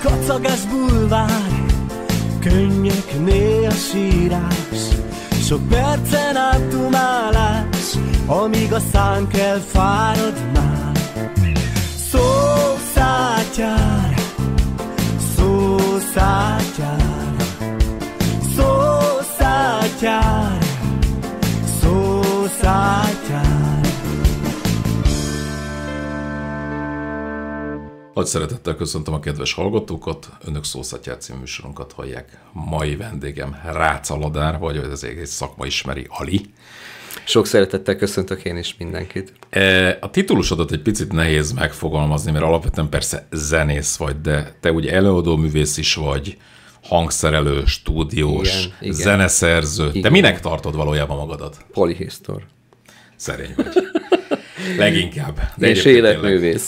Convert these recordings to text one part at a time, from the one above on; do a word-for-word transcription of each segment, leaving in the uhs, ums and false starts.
Kacagas bulvár, könnyeknél a sírás, sok percen át dumálás, amíg a szánk elfárad már. Szó szátyár, szó szátyár, szó szátyár, szó szátyár. Nagy szeretettel köszöntöm a kedves hallgatókat, önök Szószátyár című műsorunkat hallják. Mai vendégem Rácz Aladár, vagy az egész szakma ismeri, Ali. Sok szeretettel köszöntök én is mindenkit. A titulusodat egy picit nehéz megfogalmazni, mert alapvetően persze zenész vagy, de te ugye előadó művész is vagy, hangszerelő, stúdiós, igen, igen. zeneszerző. Igen. Te minek tartod valójában magadat? Polihisztor. Szerény vagy. Leginkább. De és életművész.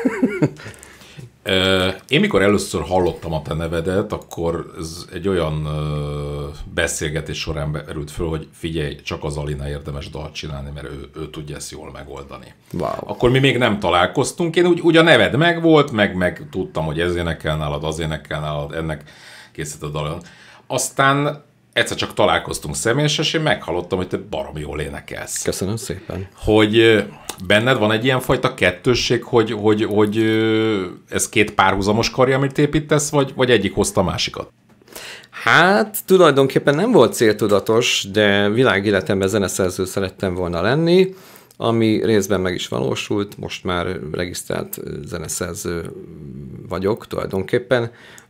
Én mikor először hallottam a te nevedet, akkor ez egy olyan beszélgetés során merült föl, hogy figyelj, csak az Alina érdemes dalt csinálni, mert ő, ő tudja ezt jól megoldani. Wow. Akkor mi még nem találkoztunk, én úgy, úgy a neved megvolt, meg, meg tudtam, hogy ez énekel nálad, az énekel nálad, ennek készít a dalon. Aztán egyszer csak találkoztunk személyesen, és én meghallottam, hogy te baromi jól énekelsz. Köszönöm szépen. Hogy benned van egy ilyen fajta kettősség, hogy, hogy, hogy ez két párhuzamos karja, amit építesz, vagy, vagy egyik hozta a másikat? Hát tulajdonképpen nem volt céltudatos, de világéletemben zeneszerző szerettem volna lenni, ami részben meg is valósult, most már regisztrált zeneszerző vagyok tulajdonképpen.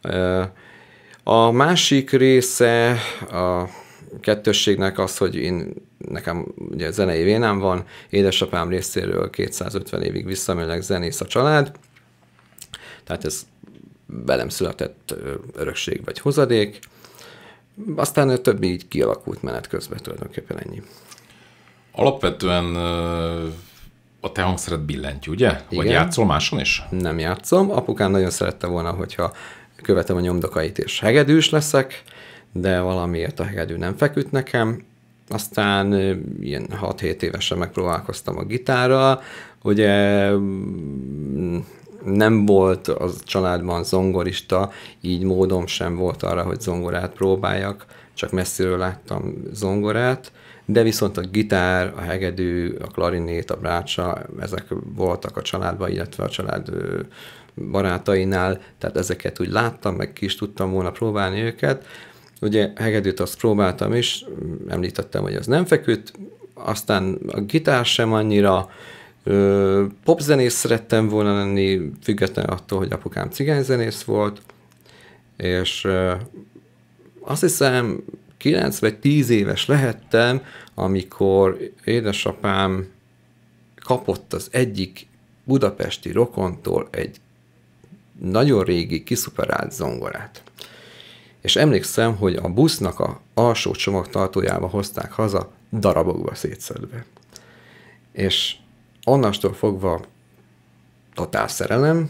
A másik része a kettősségnek az, hogy én, nekem ugye zenei vénám van, édesapám részéről kétszázötven évig visszamenőleg zenész a család, tehát ez velem született örökség vagy hozadék, aztán a többi így kialakult menet közben, tulajdonképpen ennyi. Alapvetően a te hangszered billentyű, ugye? Igen. Vagy játszol máson is? Nem játszom, apukám nagyon szerette volna, hogyha követem a nyomdokait és hegedűs leszek, de valamiért a hegedű nem feküdt nekem. Aztán ilyen hat-hét évesen megpróbálkoztam a gitárral. Ugye nem volt a családban zongorista, így módom sem volt arra, hogy zongorát próbáljak, csak messziről láttam zongorát, de viszont a gitár, a hegedű, a klarinét, a brácsa, ezek voltak a családban, illetve a család barátainál, tehát ezeket úgy láttam, meg ki is tudtam volna próbálni őket. Ugye hegedűt azt próbáltam is, említettem, hogy az nem feküdt, aztán a gitár sem annyira, popzenész szerettem volna lenni, függetlenül attól, hogy apukám cigányzenész volt, és azt hiszem kilenc vagy tíz éves lehettem, amikor édesapám kapott az egyik budapesti rokontól egy nagyon régi, kiszuperált zongorát. És emlékszem, hogy a busznak a alsó csomagtartójába hozták haza, darabokba szétszedve. És onnastól fogva totál szerelem,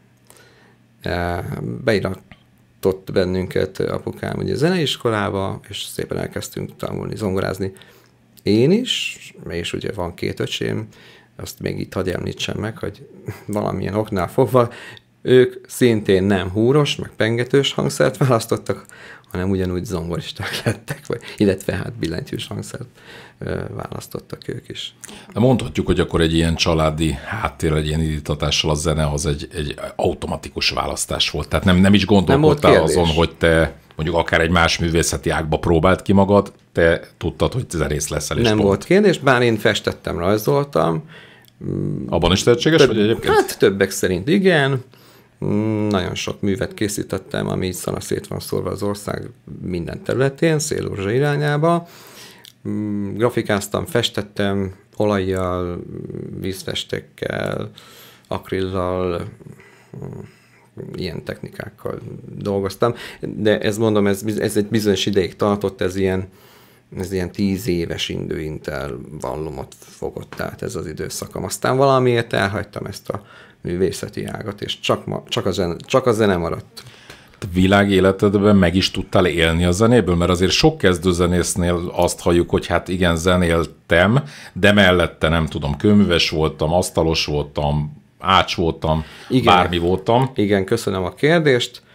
beiratott bennünket apukám ugye zeneiskolába, és szépen elkezdtünk tanulni, zongorázni. Én is, és ugye van két öcsém, azt még itt hadd említsem meg, hogy valamilyen oknál fogva, ők szintén nem húros, meg pengetős hangszert választottak, hanem ugyanúgy zongoristák lettek, vagy, illetve hát billentyűs hangszert ö, választottak ők is. De mondhatjuk, hogy akkor egy ilyen családi háttér, egy ilyen indítatással a zene az egy, egy automatikus választás volt. Tehát nem, nem is gondolkodtál azon, hogy te mondjuk akár egy más művészeti ágba próbált ki magad, te tudtad, hogy zenész leszel. Nem pont. Volt kérdés, bár én festettem, rajzoltam. Abban is tehetséges Több, vagy egyébként? Hát többek szerint igen. Nagyon sok művet készítettem, ami így szanaszét van szórva az ország minden területén, Szél-Urzsa irányába. Grafikáztam, festettem olajjal, vízfestékkel, akrillal, ilyen technikákkal dolgoztam. De ez mondom, ez, ez egy bizonyos ideig tartott, ez ilyen, ez ilyen tíz éves időintervallumot fogott, tehát ez az időszakom. Aztán valamiért elhagytam ezt a művészeti ágat, és csak, ma, csak, a, zene, csak a zene maradt. Te világéletedben meg is tudtál élni a zenéből? Mert azért sok kezdőzenésznél azt halljuk, hogy hát igen, zenéltem, de mellette nem tudom, kőműves voltam, asztalos voltam, ács voltam, igen, bármi voltam. Igen, köszönöm a kérdést.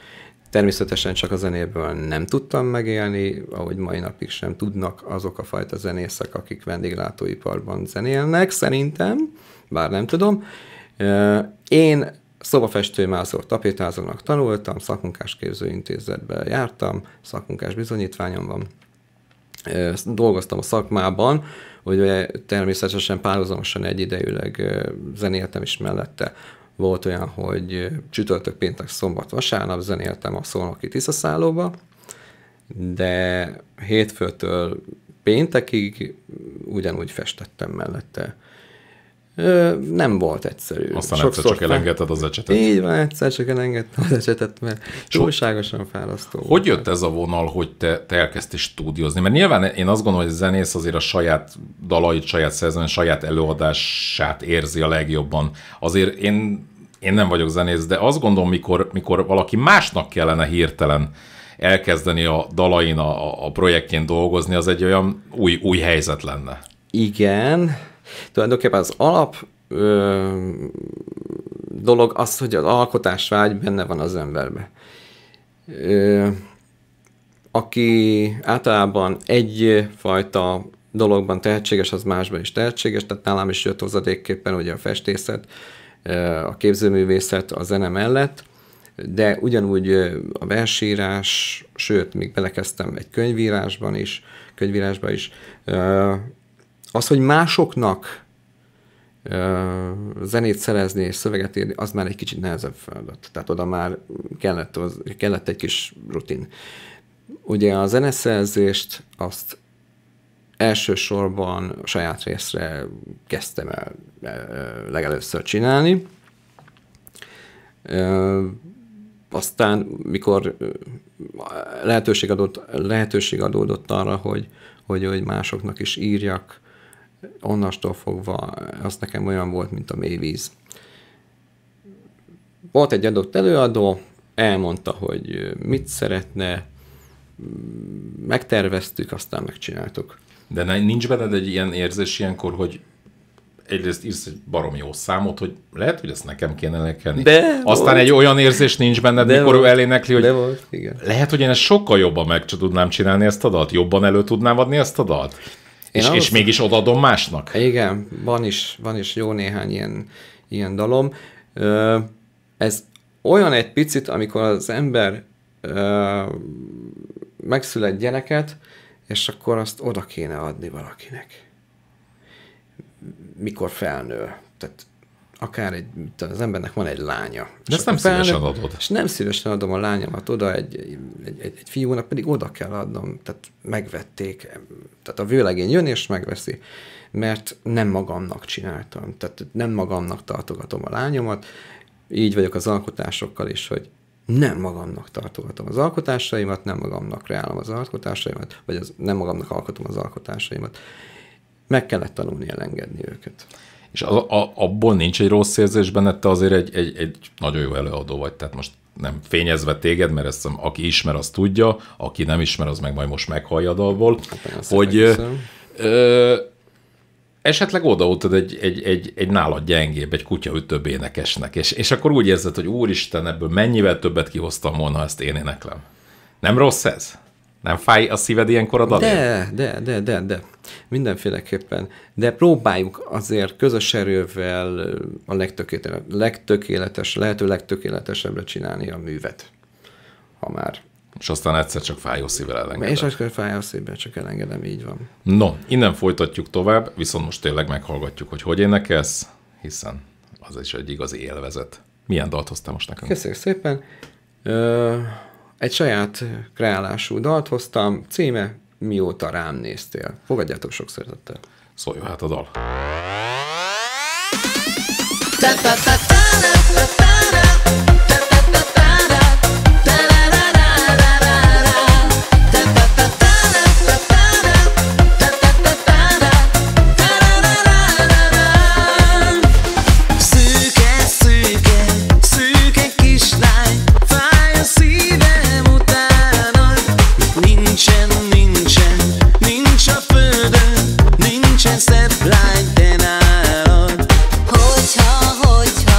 Természetesen csak a zenéből nem tudtam megélni, ahogy mai napig sem tudnak azok a fajta zenészek, akik vendéglátóiparban zenélnek, szerintem, bár nem tudom. Én szobafestőmászor, tapétázónak tanultam, szakmunkásképzőintézetbe jártam, szakmunkás bizonyítványom van. Dolgoztam a szakmában, hogy természetesen párhuzamosan egyidejűleg zenéltem is mellette. Volt olyan, hogy csütörtök, péntek, szombat, vasárnap zenéltem a Szolnoki Tiszaszállóba, de hétfőtől péntekig ugyanúgy festettem mellette. Nem volt egyszerű. Aztán egyszer csak elengedted az ecsetet. Így van, egyszer csak elengedtem az ecsetet, mert túlságosan fárasztó. Hogy jött ez a vonal, hogy te, te elkezdtél stúdiózni? Mert nyilván én azt gondolom, hogy a zenész azért a saját dalait, saját szerzőn, saját előadását érzi a legjobban. Azért én, én nem vagyok zenész, de azt gondolom, mikor, mikor valaki másnak kellene hirtelen elkezdeni a dalain, a, a projektjén dolgozni, az egy olyan új, új helyzet lenne. Igen. Tulajdonképpen az alap ö, dolog az, hogy az alkotásvágy benne van az emberben. Ö, aki általában egyfajta dologban tehetséges, az másban is tehetséges, tehát nálam is jött hozadékképpen ugye a festészet, a képzőművészet a zene mellett, de ugyanúgy a versírás, sőt, még belekezdtem egy könyvírásban is, könyvírásban is. Az, hogy másoknak zenét szerezni és szöveget írni, az már egy kicsit nehezebb feladat. Tehát oda már kellett, az, kellett egy kis rutin. Ugye a zeneszerzést azt elsősorban a saját részre kezdtem el legelőször csinálni. Aztán, mikor lehetőség, adott, lehetőség adódott arra, hogy, hogy, hogy másoknak is írjak, onnastól fogva az nekem olyan volt, mint a mélyvíz. Volt egy adott előadó, elmondta, hogy mit szeretne, megterveztük, aztán megcsináltuk. De nincs benned egy ilyen érzés ilyenkor, hogy egyrészt írsz egy barom jó számot, hogy lehet, hogy ezt nekem kéne énekelni. De Aztán volt. Egy olyan érzés nincs benned, de mikor volt. Ő elénekli, hogy de volt, igen. Lehet, hogy én ezt sokkal jobban meg tudnám csinálni ezt a dalt, jobban elő tudnám adni ezt a dalt. És, ahhoz... és mégis odaadom másnak. Igen, van is, van is jó néhány ilyen, ilyen dalom. Ez olyan egy picit, amikor az ember megszület gyereket, és akkor azt oda kéne adni valakinek. Mikor felnő. Tehát akár egy, az embernek van egy lánya. De ezt nem felnő, szívesen adod. És nem szívesen adom a lányomat oda, egy, egy, egy, egy fiúnak pedig oda kell adnom. Tehát megvették. Tehát a vőlegény jön és megveszi. Mert nem magamnak csináltam. Tehát nem magamnak tartogatom a lányomat. Így vagyok az alkotásokkal is, hogy nem magamnak tartogatom az alkotásaimat, nem magamnak reálom az alkotásaimat, vagy az, nem magamnak alkotom az alkotásaimat. Meg kellett tanulni elengedni őket. És a, a, abból nincs egy rossz érzés benned, te azért egy, egy, egy nagyon jó előadó vagy, tehát most nem fényezve téged, mert ezt aki ismer, az tudja, aki nem ismer, az meg majd most meghallja a dalból, hát, hogy ö, ö, esetleg odaadtad egy, egy, egy, egy nálad gyengébb, egy kutyaütőbb énekesnek, és, és akkor úgy érzed, hogy úristen, ebből mennyivel többet kihoztam volna, ha ezt én éneklem. Nem rossz ez? Nem fáj a szíved ilyenkor a dalért? De, de, de, de, de. Mindenféleképpen. De próbáljuk azért közös erővel a legtökéletes, legtökéletes, lehető legtökéletesebbre csinálni a művet. Ha már. És aztán egyszer csak fájó szívvel elengedem. És akkor fájó szívvel csak elengedem, így van. No, innen folytatjuk tovább, viszont most tényleg meghallgatjuk, hogy hogy énekelsz, hiszen az is egy igazi élvezet. Milyen dalt hoztál most nekünk? Köszönjük szépen. Ö, egy saját kreálású dalt hoztam, címe Mióta rám néztél. Fogadjátok sok szeretettel. Szóljon hát a dal. Hogyha, hogyha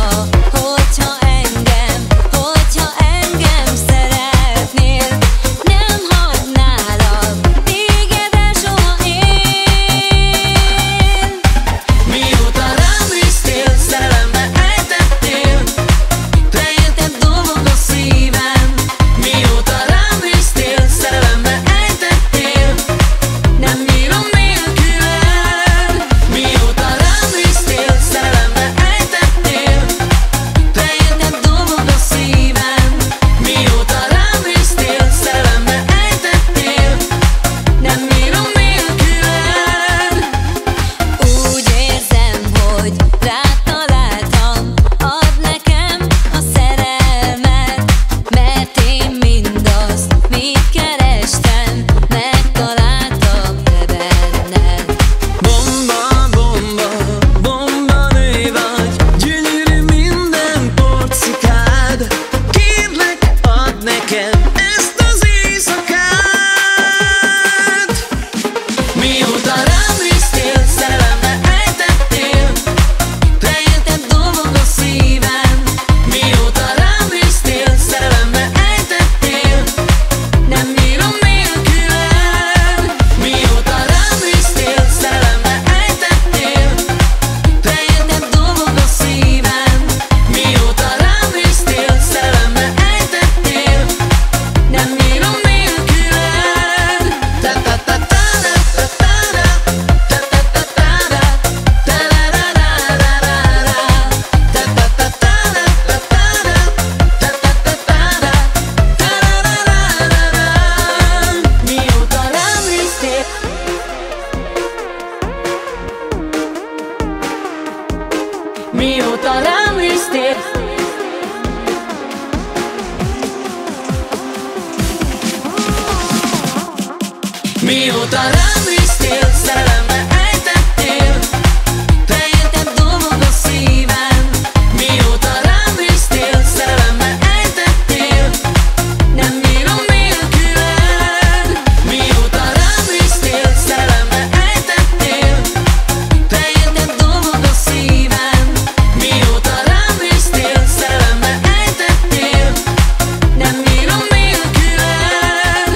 Mióta rám néztél, szerelembe ejtettél, te érted dobog a szívem. Mióta rám néztél, szerelembe ejtettél, nem bírom nélküled. Mióta rám néztél, szerelembe ejtettél, te érted dobog a szívem. Mióta rám néztél, szerelembe ejtettél, nem bírom nélküled.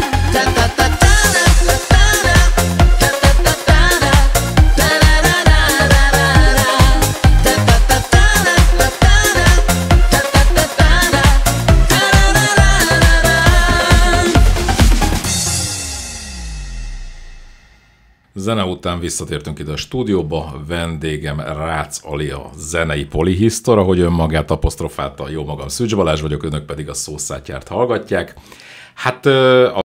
Zene után visszatértünk ide a stúdióba, vendégem Rácz Ali, a zenei polihisztor, ahogy önmagát apostrofálta, jó magam Szűcs Balázs vagyok, önök pedig a Szószátjárt hallgatják. Hát